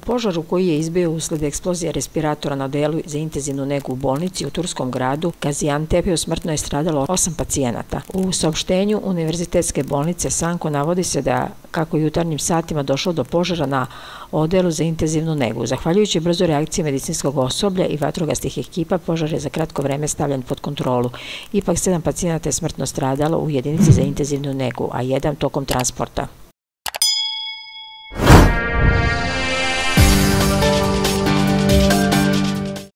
požaru koji je izbio usled eksplozije respiratora na odelu za intenzivnu negu u bolnici u turskom gradu Gaziantepu smrtno je stradalo 8 pacijenata. U saopštenju Univerzitetske bolnice Sanko navodi se da kako je u jutarnjim satima došlo do požara na odelu za intenzivnu negu. Zahvaljujući brzoj reakciji medicinskog osoblja i vatrogasnih ekipa, požar je za kratko vreme stavljen pod kontrolu. Ipak 7 pacijenata je smrtno stradalo u jedinici za intenzivnu negu, a 1 tokom transporta.